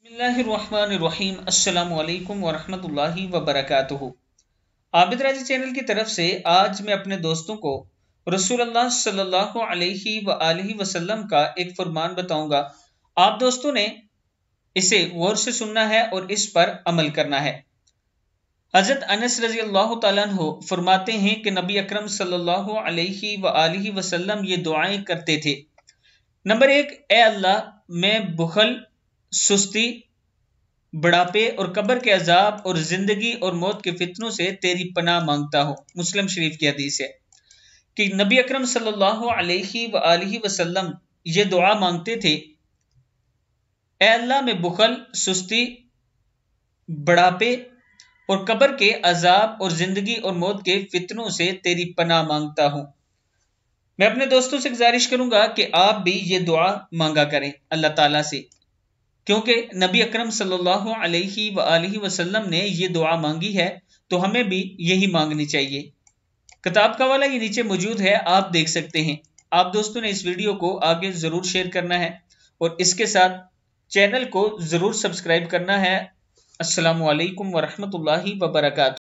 बिस्मिल्लाहिर्रहमानिर्रहीम। अस्सलामु अलैकुम वरहमतुल्लाहि वबरकातुहू। आबिद राजी चैनल की तरफ से आज मैं अपने दोस्तों को रसूलुल्लाह सल्लल्लाहु अलैहि वआलिहि वसल्लम का एक फरमान बताऊंगा। आप दोस्तों ने इसे गौर से सुनना है और इस पर अमल करना है। हजरत अनस रजी अल्लाह तआला अन्हु फरमाते हैं कि नबी अकरम सल्लल्लाहु अलैहि वआलिहि वसल्लम ये दुआएं करते थे। नंबर 1, ए अल्लाह, मैं बुखल, सुस्ती, बुढ़ापे और कब्र के अजाब और जिंदगी और मौत के फितनों से तेरी पनाह मांगता हूं। मुस्लिम शरीफ की हदीस है कि नबी अकरम सल्लल्लाहु अलैहि वआलिहि वसल्लम ये दुआ मांगते थे, ए अल्लाह, मैं बुखल, सुस्ती, बुढ़ापे और कब्र के अजाब और जिंदगी और मौत के फितनों से तेरी पनाह मांगता हूं। मैं अपने दोस्तों से गुजारिश करूंगा कि आप भी ये दुआ मांगा करें अल्लाह ताला से, क्योंकि नबी अकरम सल्लल्लाहु अलैहि वआलिहि वसल्लम ने ये दुआ मांगी है तो हमें भी यही मांगनी चाहिए। किताब का वाला ये नीचे मौजूद है, आप देख सकते हैं। आप दोस्तों ने इस वीडियो को आगे जरूर शेयर करना है और इसके साथ चैनल को जरूर सब्सक्राइब करना है। अस्सलामु अलैकुम वरहमतुल्लाहि वबरकातुहू।